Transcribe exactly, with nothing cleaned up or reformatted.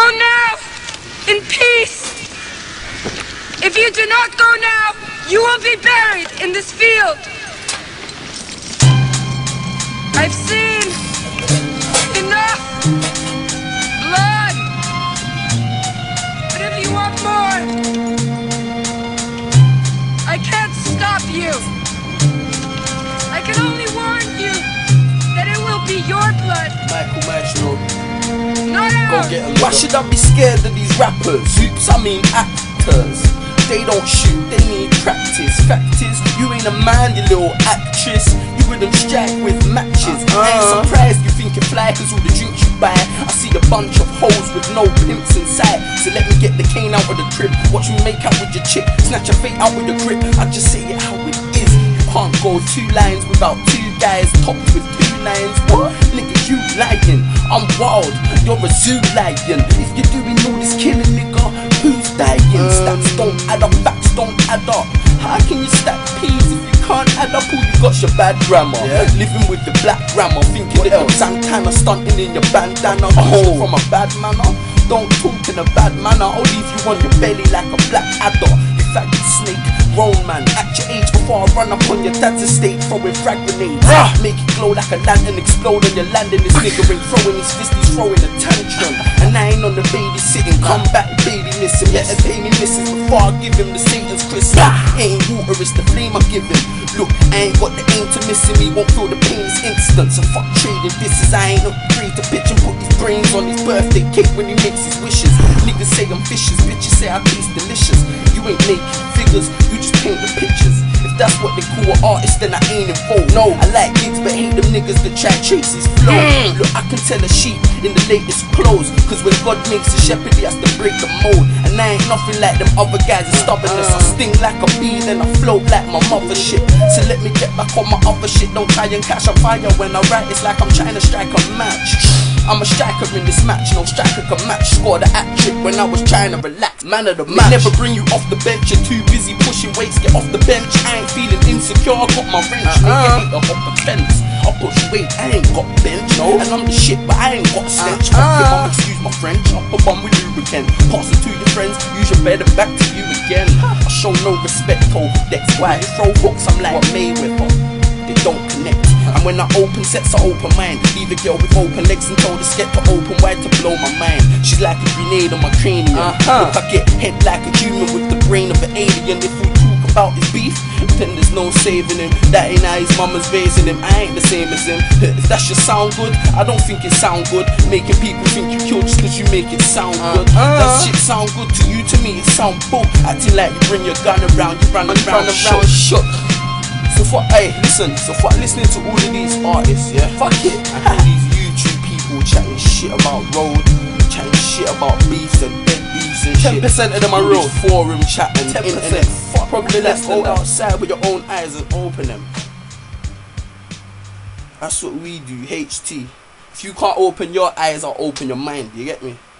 Go now, in peace. If you do not go now, you will be buried in this field. I've seen enough blood. But if you want more, I can't stop you. I can only warn you that it will be your blood. Michael Maestro. Not ours. Go get 'em. Why should I be scared of these rappers? Oops, I mean actors. They don't shoot, they need practice. Fact is, you ain't a man, you little actress. You wouldn't strike with matches. uh-uh. I ain't surprised you think you fly, cause all the drinks you buy. I see a bunch of hoes with no pimps inside. So let me get the cane out of the crib. Watch me make out with your chick, snatch your fate out with the grip. I just say it how it is. You can't go two lines without two guys topped with two lines. What? Nigga, you lying. I'm wild, you're a zoo lion. If you're doing all this killing, nigga, who's dying? Stats don't add up, facts don't add up. How can you stack peas if you can't add up? All you got's your bad grammar. Yeah. Living with the black grammar, thinking what little Santana stunting in your bandana. Oh. From a bad manner, don't talk in a bad manner. I'll leave you on your belly like a black adder. You faggot snake, grown man. At your age before I run up on your dad's estate, throwing frag grenades. Ah. Make it glow like a lantern, explode on your landing. This nigga ain't throwing his fist, he's throwing a tantrum. And I ain't on the babysitting, come back baby missing. Better pay me misses before I give him the Satan's Christmas. Ain't water, it's the flame I give him. Look, I ain't got the aim to missing me, won't feel the pain this instant. So fuck trading disses, I ain't afraid to pitch and put his brains on his birthday cake when he makes his wishes. Niggas say I'm vicious, bitches say I taste delicious. You ain't making figures, you just paint the pictures. If that's what they call an artist, then I ain't involved. No, I like gigs but hate them niggas that try chase his flow. mm. Look, I can tell a sheep in the latest clothes, cause when God makes a shepherd he has to break the mold. And I ain't nothing like them other guys in stubbornness. I sting like a bee, then I float like my mother shit. So let me get back on my other shit. Don't try and catch a fire when I write, it's like I'm trying to strike a match. I'm a striker in this match, no striker can match. Scored a hat trick when I was trying to relax. Man of the match. Never bring you off the bench, you're too busy pushing weights. Get off the bench, I ain't feeling insecure, I got my wrench. uh-uh. Make you hate a hop a fence. I push weight, I ain't got bench. No. And I'm the shit, but I ain't got stench. uh-uh. Fuck your mum, excuse my French. Up a bum with lubricant. Pass it to your friends, use your better back to you again. I show no respect, over decks. Why? Throw hooks, I'm like Mayweather. They don't connect. And when I open sets, I open mine. Leave a girl with open legs and told the skep to open wide to blow my mind. She's like a grenade on my cranium. uh-huh. Look, I get head like a human with the brain of an alien. If we talk about his beef, then there's no saving him. That ain't how his mama's raising him. I ain't the same as him. If that should sound good, I don't think it sound good. Making people think you killed just cause you make it sound good. uh-huh. That shit sound good to you, to me it sound bull. Acting like you bring your gun around, you run around, around shook. So fuck, hey, listen, so fuck listening to all of these artists, yeah? Fuck it. And all these YouTube people chatting shit about road, chatting shit about beefs and dead beefs and shit. ten percent of them are road. Forum chatting, ten percent. Internet. Fuck, probably less. Go outside with your own eyes and open them. That's what we do, H T. If you can't open your eyes, I'll open your mind, you get me?